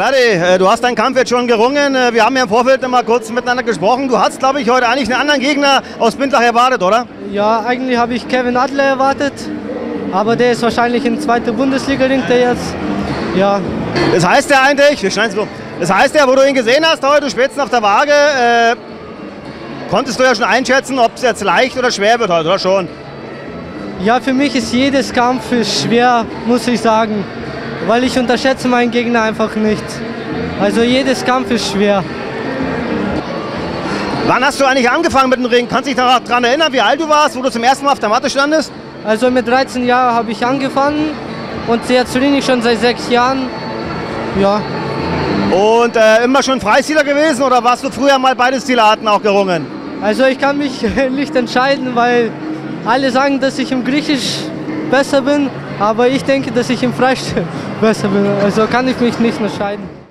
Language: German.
Verdi, du hast deinen Kampf jetzt schon gerungen. Wir haben ja im Vorfeld mal kurz miteinander gesprochen. Du hast, glaube ich, heute eigentlich einen anderen Gegner aus Bindlach erwartet, oder? Ja, eigentlich habe ich Kevin Adler erwartet, aber der ist wahrscheinlich in zweiter Bundesliga, ringt der jetzt. Ja. Das heißt ja eigentlich, das heißt ja, wo du ihn gesehen hast heute, spätestens auf der Waage, konntest du ja schon einschätzen, ob es jetzt leicht oder schwer wird heute, oder schon? Ja, für mich ist jedes Kampf schwer, muss ich sagen, weil ich unterschätze meinen Gegner einfach nicht. Also jedes Kampf ist schwer. Wann hast du eigentlich angefangen mit dem Ring? Kannst du dich daran erinnern, wie alt du warst, wo du zum ersten Mal auf der Matte standest? Also mit 13 Jahren habe ich angefangen und jetzt ringe ich schon seit 6 Jahren. Ja. Und immer schon Freistiler gewesen oder warst du früher mal beide Stilarten auch gerungen? Also ich kann mich nicht entscheiden, weil alle sagen, dass ich im Griechisch besser bin, aber ich denke, dass ich im Freistil besser bin. Also kann ich mich nicht entscheiden.